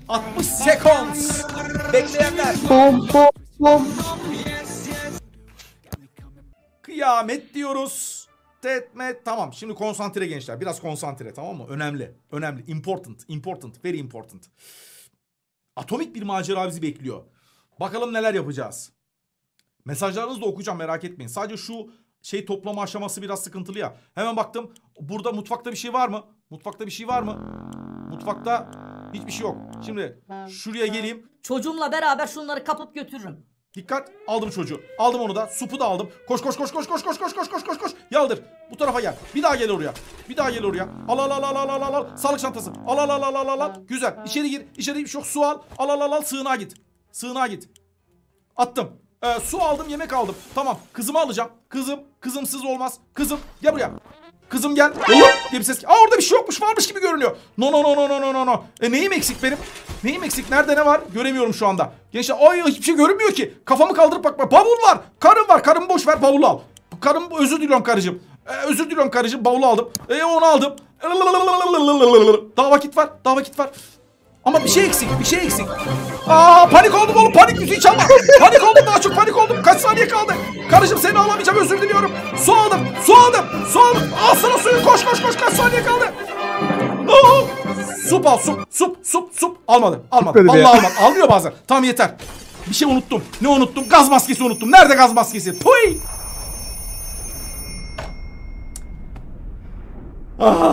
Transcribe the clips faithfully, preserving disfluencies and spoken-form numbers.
altmış sekund. Bekleyenler. Bom bom bom. Kıyamet diyoruz. Tetmet. Tamam. Şimdi konsantre gençler. Biraz konsantre, tamam mı? Önemli. Önemli. Important. Important. Very important. Atomik bir macera bizi bekliyor. Bakalım neler yapacağız. Mesajlarınızı da okuyacağım, merak etmeyin. Sadece şu şey toplama aşaması biraz sıkıntılı ya. Hemen baktım. Burada mutfakta bir şey var mı? Mutfakta bir şey var mı? Mutfakta hiçbir şey yok. Şimdi şuraya geleyim. Çocuğumla beraber şunları kapıp götürürüm. Dikkat. Aldım çocuğu. Aldım onu da. Supu da aldım. Koş koş koş koş koş koş koş koş koş koş koş. Yaldır. Bu tarafa gel. Bir daha gel oraya. Bir daha gel oraya. Al al al al al al al al. Sağlık çantası. Al al al al al al al. Güzel. İçeri gir. İçeri bir şey yok. Su al. Al al al al. Sığınağa git. Sığınağa git. Attım. Ee, su aldım, yemek aldım. Tamam. Kızımı alacağım. Kızım. Kızımsız olmaz. Kızım. Gel buraya. Kızım gel. Oğlum diye bir ses. Aa, orada bir şey yokmuş. Varmış gibi görünüyor. No no no no no no no. E neyim eksik benim? Neyim eksik? Nerede ne var? Göremiyorum şu anda. Gençler, ay hiçbir şey görünmüyor ki. Kafamı kaldırıp bakma. Bavul var. Karım var. Karımı boş ver. Bavulu al. Karım, özür diliyorum karıcığım. Ee, özür diliyorum karıcığım. Bavulu aldım. Ee, onu aldım. Daha vakit var. Daha vakit var. Ama bir şey eksik. Bir şey eksik. Aa, panik oldum oğlum. Panik müziği çalma. Panik oldum. Daha çok panik oldum. Kaç saniye kaldı? Karıcığım seni alamayacağım. Özür diliyorum. Su aldım. Su aldım. Su aldım. Al sana suyu. Koş koş koş. Kaç saniye kaldı? Aa, sup al. Sup. Sup. Sup. Sup. Almadı. Almadı. Vallahi almadı. Almıyor bazen. Tamam yeter. Bir şey unuttum. Ne unuttum? Gaz maskesi unuttum. Nerede gaz maskesi? Puy. Ah.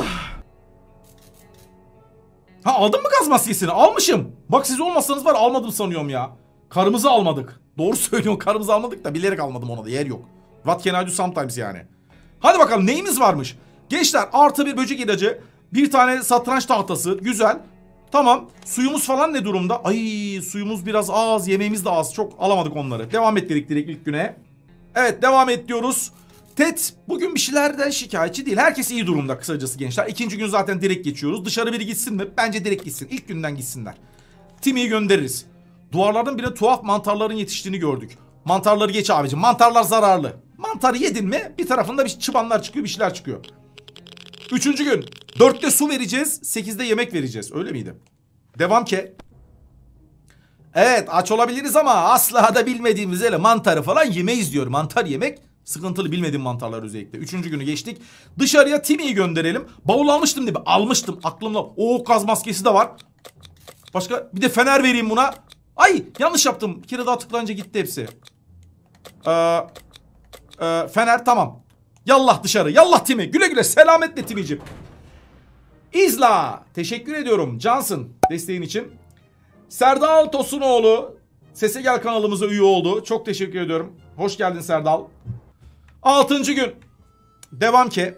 Ha, aldın mı gaz maskesini? Almışım. Bak siz olmasanız var, almadım sanıyorum ya. Karımızı almadık. Doğru söylüyorsun, karımızı almadık da bilerek almadım, ona da yer yok. What can I do sometimes yani. Hadi bakalım neyimiz varmış. Gençler, artı bir böcek ilacı. Bir tane satranç tahtası. Güzel. Tamam. Suyumuz falan ne durumda? Ay, suyumuz biraz az. Yemeğimiz de az. Çok alamadık onları. Devam et dedik direkt ilk güne. Evet, devam et diyoruz. Ted bugün bir şeylerden şikayetçi değil. Herkes iyi durumda kısacası gençler. İkinci gün zaten direkt geçiyoruz. Dışarı biri gitsin mi? Bence direkt gitsin. İlk günden gitsinler. Timmy'yi göndeririz. Duvarlardan bile tuhaf mantarların yetiştiğini gördük. Mantarları geç abicim. Mantarlar zararlı. Mantarı yedin mi bir tarafında bir çıbanlar çıkıyor, bir şeyler çıkıyor. Üçüncü gün. Dörtte su vereceğiz. Sekizde yemek vereceğiz. Öyle miydi? Devam ki. Evet, aç olabiliriz ama asla da bilmediğimiz öyle mantarı falan yemeyiz diyor. Mantar yemek sıkıntılı, bilmediğim mantarlar özellikle. Üçüncü günü geçtik. Dışarıya Timmy'yi gönderelim. Bavul almıştım değil mi? Almıştım aklımda. O gaz maskesi de var. Başka bir de fener vereyim buna. Ay yanlış yaptım. Bir kere daha tıklayınca gitti hepsi. Ee, e, fener tamam. Yallah dışarı. Yallah Timmy. Güle güle. Selametle Timmy'cim. İzla. Teşekkür ediyorum Johnson desteğin için. Serdal Tosunoğlu Sese Gel kanalımıza üye oldu. Çok teşekkür ediyorum. Hoş geldin Serdal. Altıncı gün. Devam ki.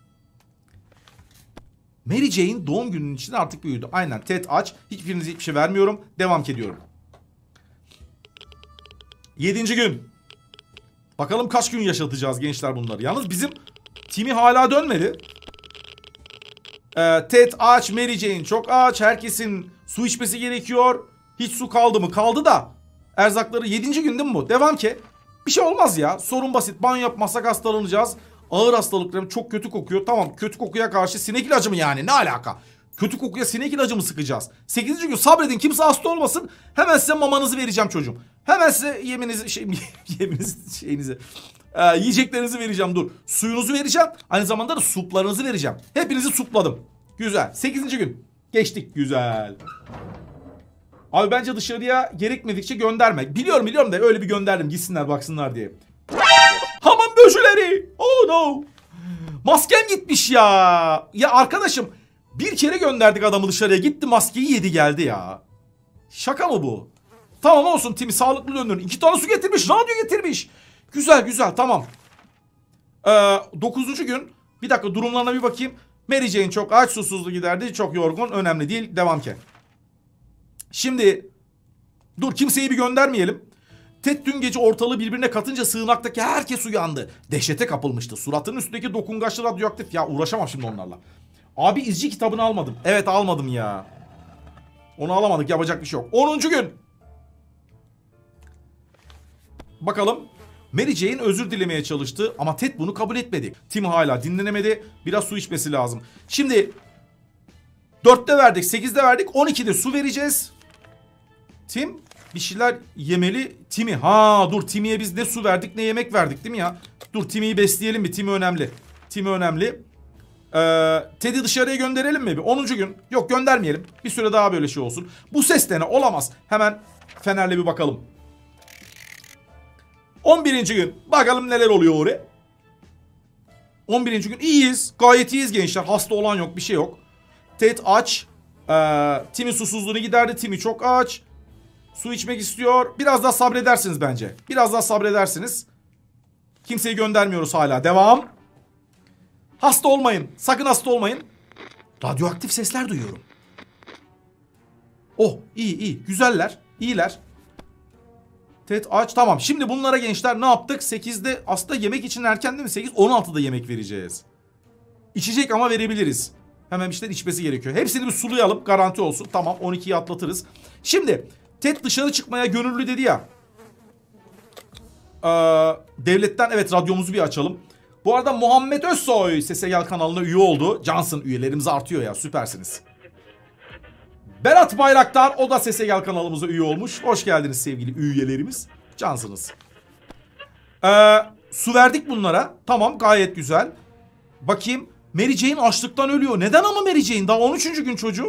Mary Jane doğum gününün için artık büyüdü. Aynen. Ted aç. Hiçbirinize hiçbir şey vermiyorum. Devam ki diyorum. Yedinci gün. Bakalım kaç gün yaşatacağız gençler bunları. Yalnız bizim Timmy hala dönmedi. Ee, Ted aç. Mary Jane çok aç. Herkesin su içmesi gerekiyor. Hiç su kaldı mı? Kaldı da. Erzakları yedinci gün değil mi bu? Devam ki. Bir şey olmaz ya. Sorun basit. Banyo yapmazsak hastalanacağız. Ağır hastalıklarım çok kötü kokuyor. Tamam, kötü kokuya karşı sinek ilacı mı yani? Ne alaka? Kötü kokuya sinek ilacı mı sıkacağız? sekizinci gün sabredin, kimse hasta olmasın. Hemen size mamanızı vereceğim çocuğum. Hemen size yeminizi, şey, yeminizi, şeyinizi, e, yiyeceklerinizi vereceğim, dur. Suyunuzu vereceğim. Aynı zamanda da suplarınızı vereceğim. Hepinizi supladım. Güzel. sekizinci gün. Geçtik. Güzel. Abi bence dışarıya gerekmedikçe gönderme. Biliyorum biliyorum da öyle bir gönderdim. Gitsinler baksınlar diye. Hamam böcüleri. Oh no. Maskem gitmiş ya. Ya arkadaşım, bir kere gönderdik adamı dışarıya. Gitti maskeyi yedi geldi ya. Şaka mı bu? Tamam olsun Timmy, sağlıklı döndürün. İki tane su getirmiş. Radyo getirmiş. Güzel güzel tamam. Ee, dokuzuncu gün. Bir dakika durumlarına bir bakayım. Mary Jane çok aç, susuzluğu giderdi. Çok yorgun. Önemli değil. Devam ki. Şimdi dur, kimseyi bir göndermeyelim. Ted dün gece ortalığı birbirine katınca sığınaktaki herkes uyandı. Dehşete kapılmıştı. Suratının üstündeki dokungaçlı radyoaktif. Ya uğraşamam şimdi onlarla. Abi izci kitabını almadım. Evet almadım ya. Onu alamadık, yapacak bir şey yok. onuncu gün. Bakalım. Mary Jane özür dilemeye çalıştı ama Ted bunu kabul etmedi. Tim hala dinlenemedi. Biraz su içmesi lazım. Şimdi dörtte verdik, sekizde verdik, on ikide su vereceğiz. Tim bir şeyler yemeli. Tim'i. Ha dur, Timmy'ye biz ne su verdik ne yemek verdik değil mi ya? Dur Timmy'yi besleyelim bir. Timmy önemli. Timmy önemli. Ee, Teddy dışarıya gönderelim mi? onuncu gün. Yok göndermeyelim. Bir süre daha böyle şey olsun. Bu ses de ne? Olamaz. Hemen fenerle bir bakalım. on birinci gün. Bakalım neler oluyor oraya. on birinci gün iyiyiz. Gayet iyiyiz gençler. Hasta olan yok. Bir şey yok. Ted aç. Ee, Timmy susuzluğunu giderdi. Timmy çok aç. Su içmek istiyor. Biraz daha sabredersiniz bence. Biraz daha sabredersiniz. Kimseyi göndermiyoruz hala. Devam. Hasta olmayın. Sakın hasta olmayın. Radyoaktif sesler duyuyorum. Oh iyi iyi. Güzeller. İyiler. Ted aç. Tamam. Şimdi bunlara gençler ne yaptık? sekizde aslında yemek için erken değil mi? sekiz on altıda yemek vereceğiz. İçecek ama verebiliriz. Hemen bir şeyler içmesi gerekiyor. Hepsini bir sulayalım. Garanti olsun. Tamam. on ikiyi atlatırız. Şimdi Ted dışarı çıkmaya gönüllü dedi ya. Ee, devletten evet radyomuzu bir açalım. Bu arada Muhammed Özsoy Sese Gel kanalına üye oldu. Johnson üyelerimiz artıyor ya, süpersiniz. Berat Bayraktar o da Sese Gel kanalımıza üye olmuş. Hoş geldiniz sevgili üyelerimiz. Cansınız. Ee, su verdik bunlara. Tamam gayet güzel. Bakayım Mary Jane açlıktan ölüyor. Neden ama Mary Jane? Daha on üçüncü gün çocuğum.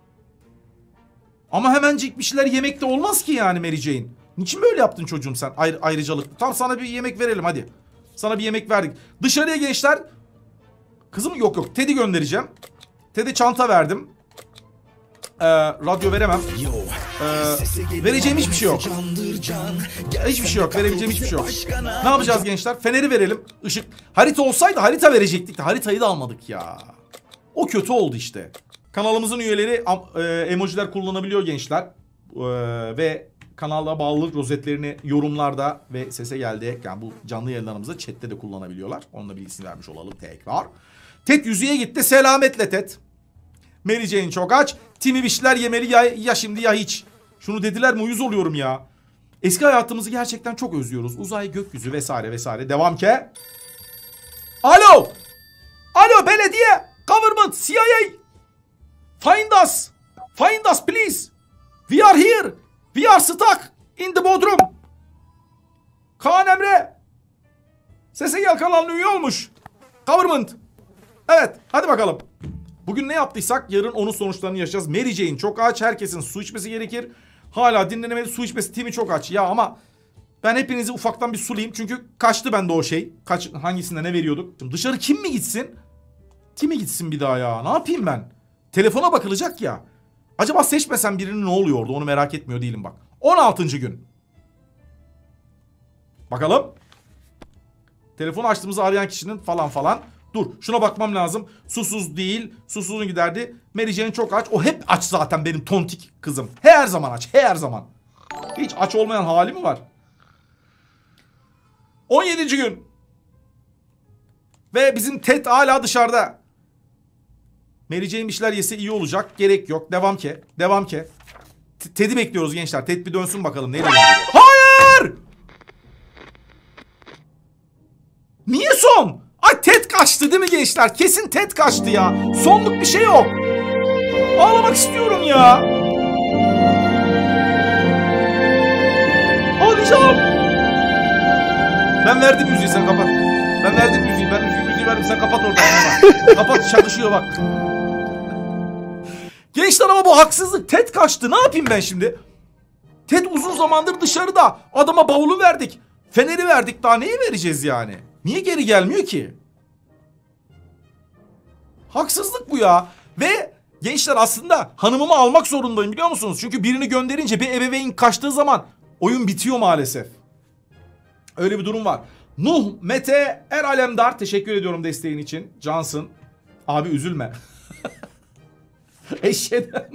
Ama hemencik bir şeyler yemek de olmaz ki yani Mary Jane. Niçin böyle yaptın çocuğum sen? Ayrı, ayrıcalıklı. Tamam sana bir yemek verelim hadi. Sana bir yemek verdik. Dışarıya gençler. Kızım yok yok. Teddy göndereceğim. Teddy çanta verdim. Ee, radyo veremem. Ee, vereceğim hiçbir şey yok. Hiçbir şey yok. Verebileceğim hiçbir şey yok. Ne yapacağız gençler? Feneri verelim. Işık. Harita olsaydı harita verecektik de haritayı da almadık ya. O kötü oldu işte. Kanalımızın üyeleri e, emojiler kullanabiliyor gençler. E, ve kanala bağlılık rozetlerini yorumlarda ve sese geldi. Yani bu canlı yayınlarımızda chatte de kullanabiliyorlar. Onun da bilgisini vermiş olalım tekrar. Ted yüzüğe gitti. Selametle Ted. Mary Jane çok aç. Timmy bir şeyler yemeli ya, ya şimdi ya hiç. Şunu dediler mi uyuz oluyorum ya. Eski hayatımızı gerçekten çok özlüyoruz. Uzay, gökyüzü vesaire vesaire. Devam ke. Alo. Alo belediye. Government. C I A. Find us. Find us please. We are here. We are stuck in the Bodrum. Kaan Emre. Sese Gel kanalına üye olmuş. Government. Evet hadi bakalım. Bugün ne yaptıysak yarın onun sonuçlarını yaşayacağız. Mary Jane çok aç. Herkesin su içmesi gerekir. Hala dinlenemedi su içmesi. Timmy çok aç. Ya ama ben hepinizi ufaktan bir sulayayım. Çünkü kaçtı bende o şey. Kaç, hangisinde ne veriyorduk? Şimdi dışarı kim mi gitsin? Timmy gitsin bir daha ya. Ne yapayım ben? Telefona bakılacak ya. Acaba seçmesem birinin ne oluyordu? Onu merak etmiyor değilim bak. on altıncı gün. Bakalım. Telefonu açtığımızda arayan kişinin falan falan. Dur şuna bakmam lazım. Susuz değil. Susuzun giderdi. Mary Jane çok aç. O hep aç zaten benim tontik kızım. Her zaman aç. Her zaman. Hiç aç olmayan hali mi var? on yedinci gün. Ve bizim Ted hala dışarıda. Mary Jane bir şeyler yese iyi olacak. Gerek yok. Devam ke. Devam ke. Ted'i bekliyoruz gençler. Ted bir dönsün bakalım. Neyle Hayır! Niye son? Ay Ted kaçtı değil mi gençler? Kesin Ted kaçtı ya. Sonluk bir şey yok. Ağlamak istiyorum ya. Ağlayacağım. Ben verdim müziği sen kapat. Ben verdim müziği. Ben müziği, müziği verdim sen kapat oradan. Kapat çakışıyor bak. Gençler ama bu haksızlık. Ted kaçtı. Ne yapayım ben şimdi? Ted uzun zamandır dışarıda. Adama bavulu verdik. Feneri verdik. Daha neyi vereceğiz yani? Niye geri gelmiyor ki? Haksızlık bu ya. Ve gençler aslında hanımımı almak zorundayım biliyor musunuz? Çünkü birini gönderince bir ebeveyn kaçtığı zaman oyun bitiyor maalesef. Öyle bir durum var. Nuh Mete Er Alemdar teşekkür ediyorum desteğin için. Cansın. Abi üzülme. Eşeden.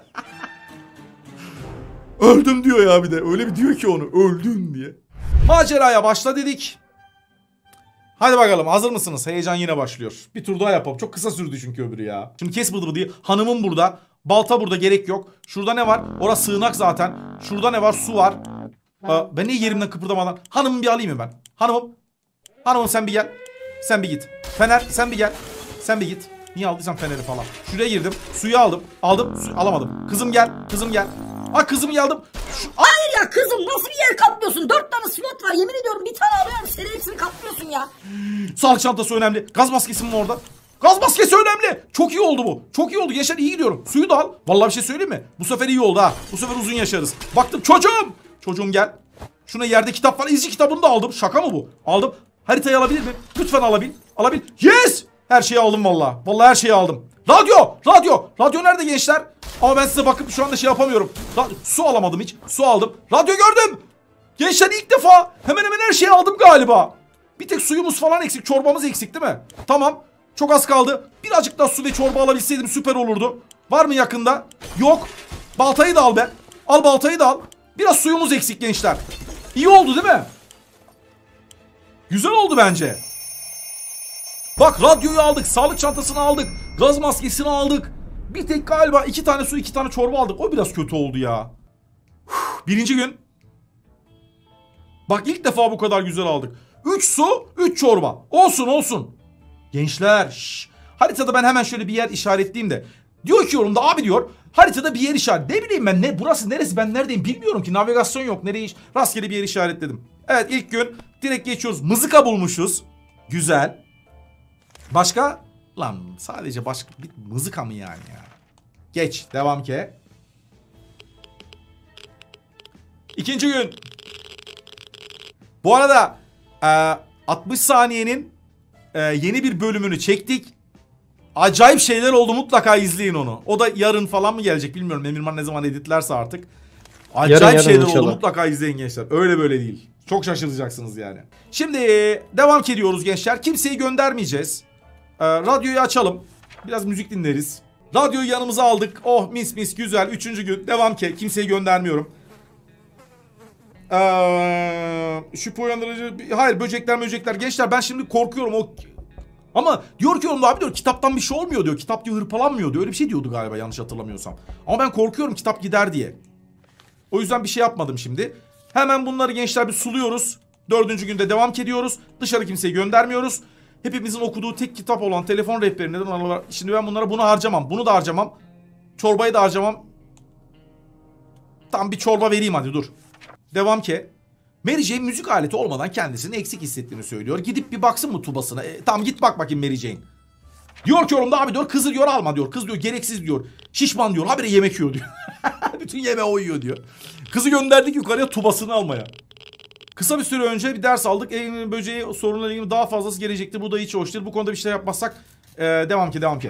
Öldüm diyor ya bir de. Öyle bir diyor ki onu. Öldüm diye. Maceraya başla dedik. Hadi bakalım hazır mısınız? Heyecan yine başlıyor. Bir tur daha yapalım. Çok kısa sürdü çünkü öbürü ya. Şimdi kes bıdı bıdıyı. Hanımım burada. Balta burada gerek yok. Şurada ne var? Orası sığınak zaten. Şurada ne var? Su var. Aa, ben niye yerimden kıpırdamadan? Hanımımı bir alayım mı ben? Hanımım. Hanımım sen bir gel. Sen bir git. Fener sen bir gel. Sen bir git. Niye aldıysam feneri falan. Şuraya girdim. Suyu aldım. Aldım. Su alamadım. Kızım gel. Kızım gel. Ha kızımı aldım. Şu, Hayır ya kızım, nasıl bir yer kaplıyorsun? Dört tane slot var, yemin ediyorum bir tane alıyorum, seni hepsini kaplıyorsun ya. sağlık çantası önemli. Gaz maskesi mi orada? Gaz maskesi önemli. Çok iyi oldu bu. Çok iyi oldu. Gençler iyi gidiyorum. Suyu da al. Vallahi bir şey söyleyeyim mi? Bu sefer iyi oldu ha. Bu sefer uzun yaşarız. Baktım çocuğum. Çocuğum gel. Şuna yerde kitap var. İzci kitabını da aldım. Şaka mı bu? Aldım. Haritayı alabilir miyim? Lütfen alabil. Alabil. Yes! Her şeyi aldım vallahi. Vallahi her şeyi aldım. Radyo! Radyo! Radyo nerede gençler? Ama ben size bakıp şu anda şey yapamıyorum. Ra- su alamadım hiç. Su aldım. Radyo gördüm. Gençler ilk defa hemen hemen her şeyi aldım galiba. Bir tek suyumuz falan eksik. Çorbamız eksik değil mi? Tamam. Çok az kaldı. Birazcık daha su ve çorba alabilseydim süper olurdu. Var mı yakında? Yok. Baltayı da al be. Al baltayı da al. Biraz suyumuz eksik gençler. İyi oldu değil mi? Güzel oldu bence. Bak radyoyu aldık. Sağlık çantasını aldık. Gaz maskesini aldık. Bir tek galiba iki tane su iki tane çorba aldık. O biraz kötü oldu ya. Uf, birinci gün. Bak ilk defa bu kadar güzel aldık. üç su üç çorba. Olsun olsun. Gençler şş, haritada ben hemen şöyle bir yer işaretleyeyim de. Diyor ki yorumda abi diyor haritada bir yer işaret. Ne bileyim ben ne burası neresi ben neredeyim bilmiyorum ki, navigasyon yok. Nereye iş rastgele bir yer işaretledim. Evet ilk gün direkt geçiyoruz. Mızıka bulmuşuz. Güzel. Başka? Lan sadece başka bir mızıka mı yani ya? Geç devam ki. İkinci gün. Bu arada e, altmış saniyenin e, yeni bir bölümünü çektik. Acayip şeyler oldu, mutlaka izleyin onu. O da yarın falan mı gelecek bilmiyorum. Emirman ne zaman editlerse artık. Acayip yarın, yarın şeyler inşallah oldu, mutlaka izleyin gençler. Öyle böyle değil. Çok şaşıracaksınız yani. Şimdi devam ediyoruz gençler. Kimseyi göndermeyeceğiz. E, radyoyu açalım. Biraz müzik dinleriz. Radyoyu yanımıza aldık. Oh mis mis güzel. Üçüncü gün devam ki. Kimseyi göndermiyorum. Ee, şüphe uyandırıcı. Hayır böcekler böcekler. Gençler ben şimdi korkuyorum o. Ama diyor ki onda abi diyor kitaptan bir şey olmuyor diyor. Kitap diyor hırpalanmıyor diyor. Öyle bir şey diyordu galiba yanlış hatırlamıyorsam. Ama ben korkuyorum kitap gider diye. O yüzden bir şey yapmadım şimdi. Hemen bunları gençler bir suluyoruz. Dördüncü günde devam ediyoruz. Dışarı kimseyi göndermiyoruz. Hepimizin okuduğu tek kitap olan telefon rehberinden. Şimdi ben bunlara bunu harcamam. Bunu da harcamam. Çorbayı da harcamam. Tam bir çorba vereyim hadi dur. Devam ki. Mary Jane müzik aleti olmadan kendisini eksik hissettiğini söylüyor. Gidip bir baksın mı tubasına? E, tamam git bak bakayım Mary Jane. Diyor ki yorumda abi diyor kızı diyor alma diyor. Kız diyor gereksiz diyor. Şişman diyor. Habire yemek yiyor diyor. Bütün yemeği o yiyor diyor. Kızı gönderdik yukarıya tubasını almaya. Kısa bir süre önce bir ders aldık. Evin böceği sorunlarıyla ilgili daha fazlası gelecektir. Bu da hiç hoş değil. Bu konuda bir şey yapmazsak e, devam ki devam ki.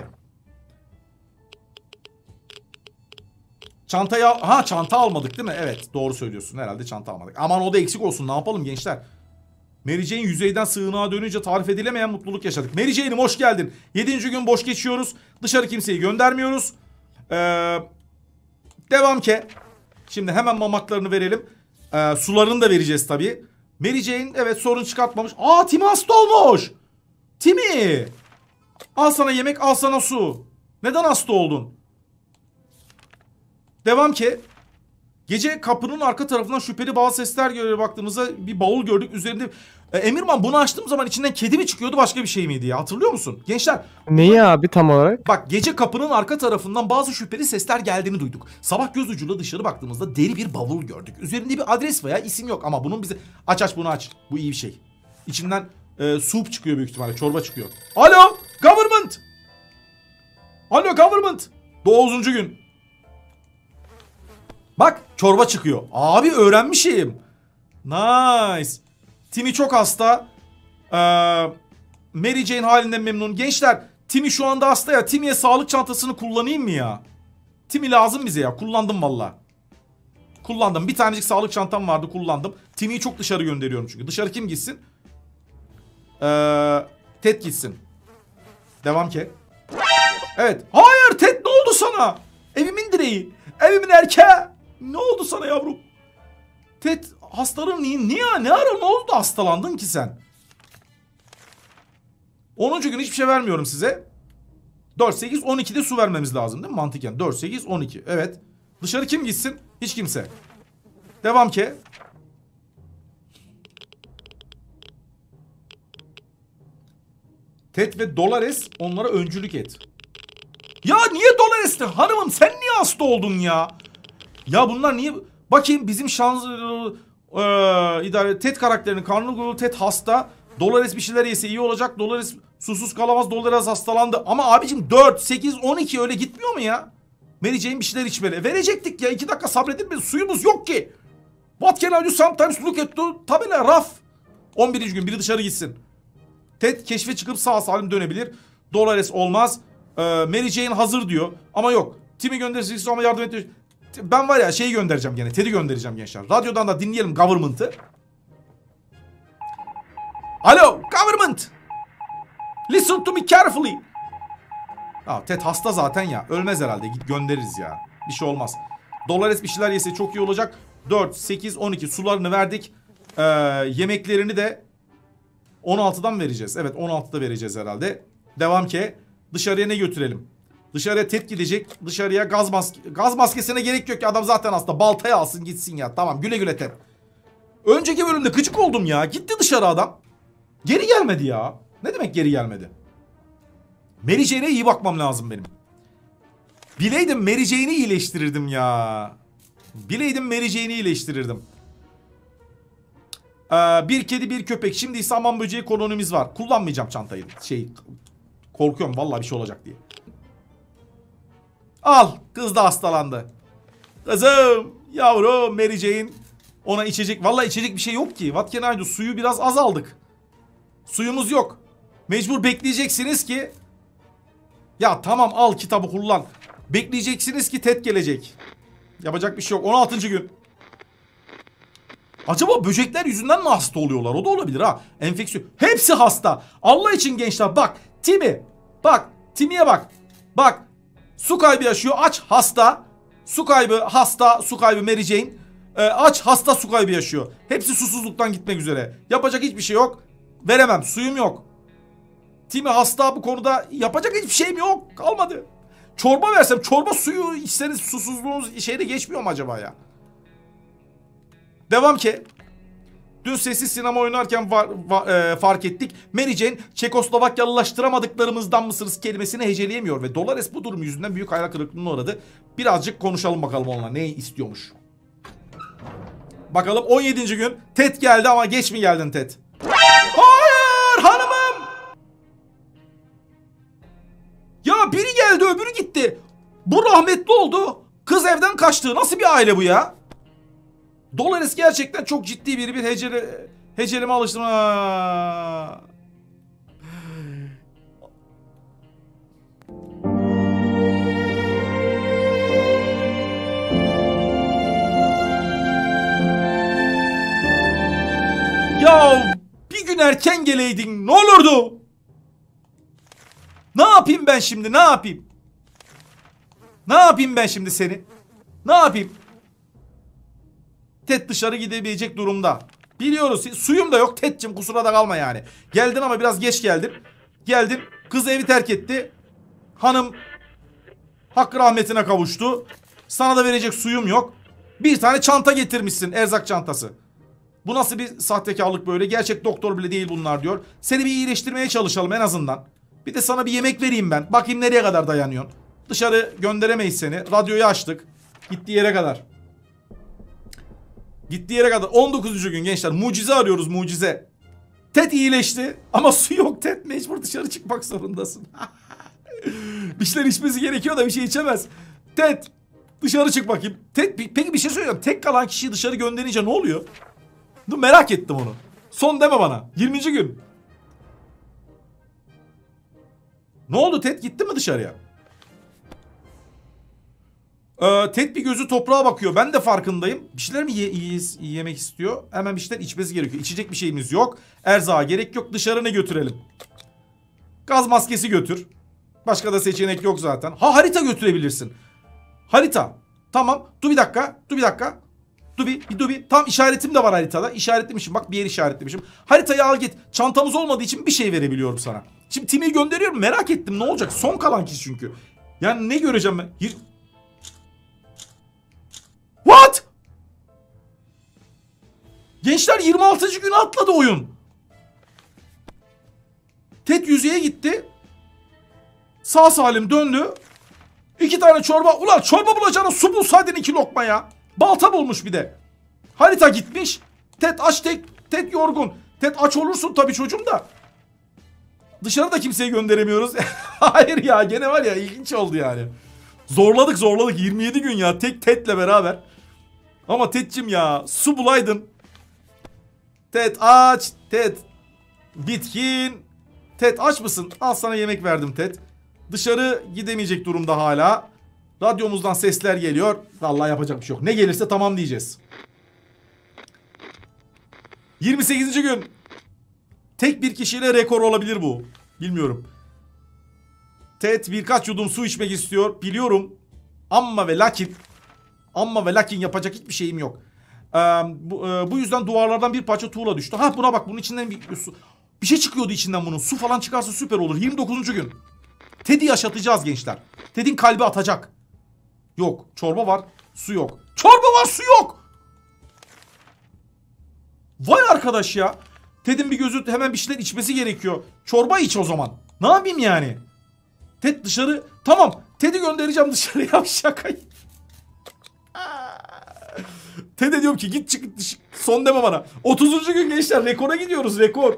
Çantayı al... Ha çanta almadık değil mi? Evet doğru söylüyorsun. Herhalde çanta almadık. Aman o da eksik olsun. Ne yapalım gençler? Mary Jane yüzeyden sığınağa dönünce tarif edilemeyen mutluluk yaşadık. Mary Jane'im hoş geldin. Yedinci gün boş geçiyoruz. Dışarı kimseyi göndermiyoruz. Ee, devam ki. Şimdi hemen mamaklarını verelim. Ee, sularını da vereceğiz tabii. Mary Jane evet sorun çıkartmamış. Aa Timmy hasta olmuş. Timmy. Al sana yemek al sana su. Neden hasta oldun? Devam ki. Gece kapının arka tarafından şüpheli bazı sesler görüyor baktığımızda bir bavul gördük. Üzerinde e, Emirman bunu açtığım zaman içinden kedi mi çıkıyordu başka bir şey miydi ya? Hatırlıyor musun? Gençler. Neyi abi tam olarak? Bak gece kapının arka tarafından bazı şüpheli sesler geldiğini duyduk. Sabah göz ucuyla dışarı baktığımızda deri bir bavul gördük. Üzerinde bir adres veya isim yok ama bunun bize... Aç aç bunu aç. Bu iyi bir şey. İçinden e, soup çıkıyor büyük ihtimalle. Çorba çıkıyor. Alo government. Alo government. Dokuzuncu gün. Bak çorba çıkıyor. Abi öğrenmişim. Nice. Timmy çok hasta. Ee, Mary Jane halinden memnun. Gençler Timmy şu anda hasta ya. Timmy'ye sağlık çantasını kullanayım mı ya? Timmy lazım bize ya. Kullandım valla. Kullandım. Bir tanecik sağlık çantam vardı kullandım. Timmy'yi çok dışarı gönderiyorum çünkü. Dışarı kim gitsin? Ee, Ted gitsin. Devam ki. Evet. Hayır Ted ne oldu sana? Evimin direği. Evimin erkeği. Ne oldu sana yavrum? Ted hastalığın niye? Niye? Ne ara ne oldu da hastalandın ki sen? onuncu gün hiçbir şey vermiyorum size. dört, sekiz, on ikide su vermemiz lazım değil mi? Mantıken. dört, sekiz, on iki. Evet. Dışarı kim gitsin? Hiç kimse. Devam ki. Ted ve Dolores onlara öncülük et. Ya niye Dolores'te? Hanımım sen niye hasta oldun ya? Ya bunlar niye... Bakayım bizim şans... Ee, idare Ted karakterinin karnı gurulu, Ted hasta. Dolores bir şeyler yese iyi olacak. Dolores susuz kalamaz. Dolores hastalandı. Ama abicim dört, sekiz, on iki öyle gitmiyor mu ya? Mary Jane bir şeyler içmeli. Verecektik ya. iki dakika sabredilmedi. Suyumuz yok ki. What can I do sometimes look at the tabela raf. on birinci gün biri dışarı gitsin. Ted keşfe çıkıp sağ salim dönebilir. Dolores olmaz. Ee, Mary Jane hazır diyor. Ama yok. Tim'i göndereceksin ama yardım et. Ben var ya şeyi göndereceğim gene. Ted'i göndereceğim gençler. Radyodan da dinleyelim government'ı. Alo government. Listen to me carefully. Aa, Ted hasta zaten ya. Ölmez herhalde. Git göndeririz ya. Bir şey olmaz. Dolores bir şeyler yese çok iyi olacak. dört, sekiz, on iki sularını verdik. Ee, yemeklerini de on altıdan vereceğiz. Evet on altıda vereceğiz herhalde. Devam ki. Dışarıya ne götürelim? Dışarıya Ted gidecek. Dışarıya gaz maske. Gaz maskesine gerek yok ki, adam zaten hasta. Baltayı alsın gitsin ya. Tamam güle güle Ted. Önceki bölümde gıcık oldum ya. Gitti dışarı adam. Geri gelmedi ya. Ne demek geri gelmedi? Mary Jane'e iyi bakmam lazım benim. Bileydim Mary Jane'i iyileştirirdim ya. Bileydim Mary Jane'i iyileştirirdim. Ee, bir kedi bir köpek. Şimdi ise aman böceği kolonimiz var. Kullanmayacağım çantayı. Şey, korkuyorum vallahi bir şey olacak diye. Al. Kız da hastalandı. Kızım. Yavrum Mary Jane. Ona içecek. Vallahi içecek bir şey yok ki. What can I do? Suyu biraz az aldık. Suyumuz yok. Mecbur bekleyeceksiniz ki. Ya tamam al kitabı kullan. Bekleyeceksiniz ki Ted gelecek. Yapacak bir şey yok. on altıncı gün. Acaba böcekler yüzünden mi hasta oluyorlar? O da olabilir ha. Enfeksiyon. Hepsi hasta. Allah için gençler bak. Timmy. Bak. Timmy'ye bak. Bak. Su kaybı yaşıyor. Aç hasta. Su kaybı hasta. Su kaybı Mary Jane. Ee, aç hasta su kaybı yaşıyor. Hepsi susuzluktan gitmek üzere. Yapacak hiçbir şey yok. Veremem. Suyum yok. Timmy hasta, bu konuda yapacak hiçbir şeyim yok. Kalmadı. Çorba versem, çorba suyu içseniz susuzluğunuz şeyde geçmiyor mu acaba ya? Devam ki. Dün sessiz sinema oynarken var, var, e, fark ettik. Mary Jane Çekoslovakyalılaştıramadıklarımızdan mısınız kelimesini heceleyemiyor ve Dolores bu durum yüzünden büyük hayal kırıklığına uğradı. Birazcık konuşalım bakalım onunla ne istiyormuş. Bakalım on yedinci gün Ted geldi ama geç mi geldin Ted? Hayır hanımım. Ya biri geldi öbürü gitti. Bu rahmetli oldu. Kız evden kaçtı. Nasıl bir aile bu ya? Dolores gerçekten çok ciddi biri, bir hecele, heceleme alıştırma. Ya bir gün erken geleydin ne olurdu? Ne yapayım ben şimdi, ne yapayım? Ne yapayım ben şimdi seni? Ne yapayım? Ted dışarı gidebilecek durumda. Biliyoruz. Suyum da yok Ted'cim, kusura da kalma yani. Geldin ama biraz geç geldin. Geldin. Kız evi terk etti. Hanım hakkı rahmetine kavuştu. Sana da verecek suyum yok. Bir tane çanta getirmişsin. Erzak çantası. Bu nasıl bir sahtekarlık böyle? Gerçek doktor bile değil bunlar diyor. Seni bir iyileştirmeye çalışalım en azından. Bir de sana bir yemek vereyim ben. Bakayım nereye kadar dayanıyorsun. Dışarı gönderemeyiz seni. Radyoyu açtık. Gittiği yere kadar. Gittiği yere kadar. on dokuzuncu gün gençler. Mucize arıyoruz, mucize. Ted iyileşti. Ama su yok Ted. Mecbur dışarı çıkmak zorundasın. Bir şeyler içmesi gerekiyor da bir şey içemez. Ted dışarı çık bakayım. Ted, peki bir şey söyleyeceğim. Tek kalan kişiyi dışarı gönderince ne oluyor? Dur, merak ettim onu. Son deme bana. yirminci gün. Ne oldu, Ted gitti mi dışarıya? Ee, Ted bir gözü toprağa bakıyor. Ben de farkındayım. Bir şeyler mi ye ye yemek istiyor? Hemen bir şeyler içmesi gerekiyor. İçecek bir şeyimiz yok. Erzağa gerek yok. Dışarı ne götürelim? Gaz maskesi götür. Başka da seçenek yok zaten. Ha, harita götürebilirsin. Harita. Tamam. Dur bir dakika. Dur bir dakika. Dur bir, bir dur bir. Tam işaretim de var haritada. İşaretlemişim. Bak bir yer işaretlemişim. Haritayı al git. Çantamız olmadığı için bir şey verebiliyorum sana. Şimdi Timmy'yi gönderiyorum. Merak ettim ne olacak. Son kalan kişi çünkü. Yani ne göreceğim ben? What? Gençler yirmi altıncı günü atladı oyun. Ted yüzeye gitti. Sağ salim döndü. İki tane çorba. Ulan çorba bulacağına su bulsaydın iki lokma ya. Balta bulmuş bir de. Harita gitmiş. Ted aç, Ted, Ted yorgun. Ted aç olursun tabii çocuğum da. Dışarıda kimseyi gönderemiyoruz. Hayır ya, gene var ya, ilginç oldu yani. Zorladık zorladık yirmi yedi gün ya, tek Ted'le beraber. Ama Ted'cim ya, su bulaydın. Ted aç, Ted bitkin. Ted aç mısın? Al sana yemek verdim Ted. Dışarı gidemeyecek durumda hala. Radyomuzdan sesler geliyor. Vallahi yapacak bir şey yok. Ne gelirse tamam diyeceğiz. yirmi sekizinci gün. Tek bir kişiyle rekor olabilir bu. Bilmiyorum. Ted birkaç yudum su içmek istiyor. Biliyorum. Amma ve lakin. Amma ve lakin yapacak hiçbir şeyim yok. Ee, bu, e, bu yüzden duvarlardan bir parça tuğla düştü. Ha buna bak, bunun içinden bir su. Bir şey çıkıyordu içinden bunun. Su falan çıkarsa süper olur. yirmi dokuzuncu gün. Ted'i yaşatacağız gençler. Ted'in kalbi atacak. Yok. Çorba var. Su yok. Çorba var, su yok. Vay arkadaş ya. Ted'in bir gözü, hemen bir şeyler içmesi gerekiyor. Çorba iç o zaman. Ne yapayım yani? Ted dışarı. Tamam. Ted'i göndereceğim dışarı. Yap şakayı. Ted'e diyorum ki git çık dış. Son deme bana. otuzuncu gün gençler. Rekora gidiyoruz. Rekor.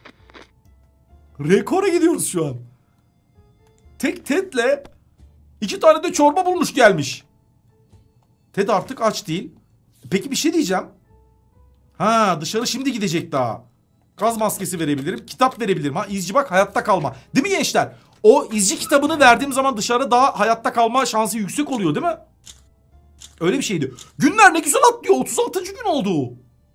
Rekora gidiyoruz şu an. Tek Ted'le iki tane de çorba bulmuş gelmiş. Ted artık aç değil. Peki bir şey diyeceğim. Ha, dışarı şimdi gidecek daha. Gaz maskesi verebilirim. Kitap verebilirim. Ha, izci bak, hayatta kalma. Değil mi gençler? O izci kitabını verdiğim zaman dışarı daha hayatta kalma şansı yüksek oluyor değil mi? Öyle bir şeydi. Günler ne güzel atlıyor. otuz altıncı gün oldu.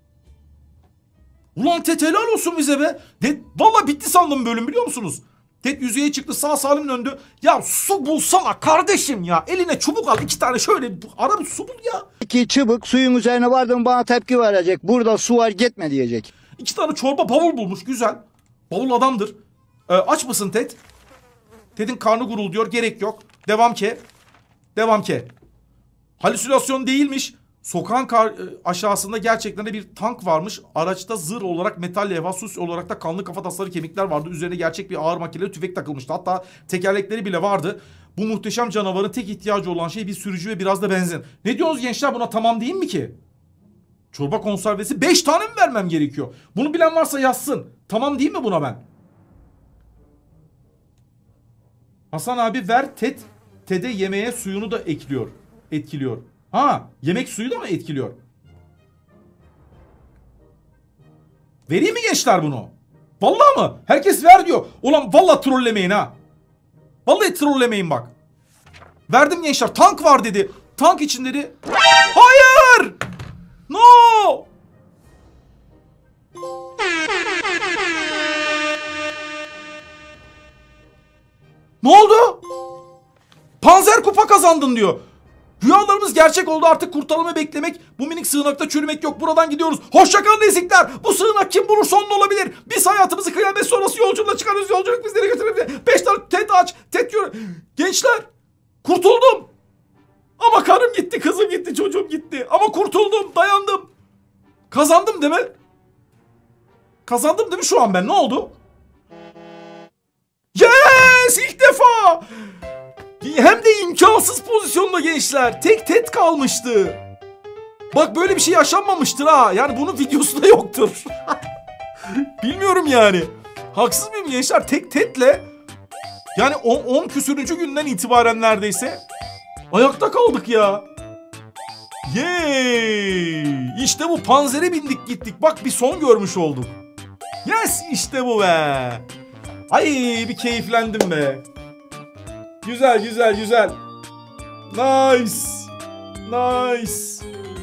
Ulan Ted helal olsun bize be. Ted, vallahi bitti sandım bölüm, biliyor musunuz? Ted yüzeye çıktı, sağ salim döndü. Ya su bulsana kardeşim ya. Eline çubuk al, iki tane şöyle ara bir su bul ya. İki çubuk suyun üzerine vardım, bana tepki verecek. Burada su var, gitme diyecek. İki tane çorba bavul bulmuş, güzel. Bavul adamdır. Ee, aç mısın Ted? Ted'in karnı gurulduyor, gerek yok. Devam ke. Devam ke. Halüsinasyon değilmiş. Sokağın kar, e, aşağısında gerçekten de bir tank varmış. Araçta zırh olarak metal levha, sus olarak da kanlı kafa tasları kemikler vardı. Üzerine gerçek bir ağır makineli tüfek takılmıştı. Hatta tekerlekleri bile vardı. Bu muhteşem canavarın tek ihtiyacı olan şey bir sürücü ve biraz da benzin. Ne diyorsunuz gençler, buna tamam değil mi ki? Çorba konservesi beş tane mi vermem gerekiyor? Bunu bilen varsa yazsın. Tamam değil mi buna ben? Hasan abi ver Ted. Ted'e yemeğe suyunu da ekliyor. Etkiliyor. Ha, yemek suyu da mı etkiliyor? Vereyim mi gençler bunu? Vallahi mı? Herkes ver diyor. Ulan vallahi trollemeyin ha. Vallahi trollemeyin bak. Verdim gençler. Tank var dedi. Tank için dedi. Hayır! No! Ne oldu? Panzer kupa kazandın diyor. Rüyalarımız gerçek oldu, artık kurtarılma beklemek, bu minik sığınakta çürümek yok, buradan gidiyoruz. Hoşçakalın ezikler. Bu sığınak kim bulur sonunda olabilir. Biz hayatımızı kıyamet sonrası yolculuğuna çıkarıyoruz. Yolculuk bizlere götürebilir. Beş tane Ted aç. Ted yürü. Gençler, kurtuldum. Ama karım gitti, kızım gitti, çocuğum gitti. Ama kurtuldum, dayandım. Kazandım değil mi? Kazandım değil mi şu an ben? Ne oldu? Yes! İlk defa! Hem de imkansız pozisyonda gençler. Tek Ted kalmıştı. Bak böyle bir şey yaşanmamıştır ha. Yani bunun videosu da yoktur. Bilmiyorum yani. Haksız mıyım gençler? Tek Ted'le yani on küsürüncü günden itibaren neredeyse ayakta kaldık ya. Yay! İşte bu, panzere bindik gittik. Bak bir son görmüş olduk. Yes, işte bu be. Ay bir keyiflendim be. Güzel güzel güzel. Nice. Nice.